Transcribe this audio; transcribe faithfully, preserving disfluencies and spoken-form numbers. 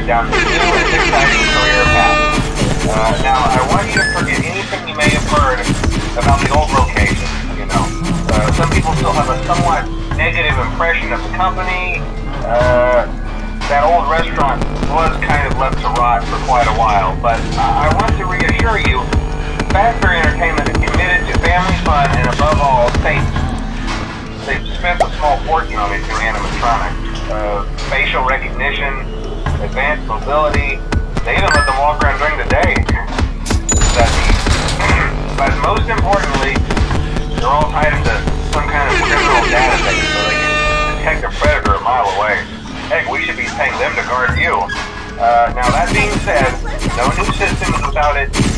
down this new and exciting career path. Uh, now, I want you to forget anything you may have heard about the old location, you know. Uh, some people still have a somewhat negative impression of the company. Uh, that old restaurant was kind of left to rot for quite a while, but uh, I want to reassure you, Fazbear Entertainment is committed to family fun and above all, safety. They've spent a small fortune on these new animatronics. Uh, facial recognition, advanced mobility, they even let them walk around during the day. That's But most importantly, they're all tied into some kind of criminal database so they can detect a predator a mile away. Heck, we should be paying them to guard you. Uh, now that being said, no new systems without it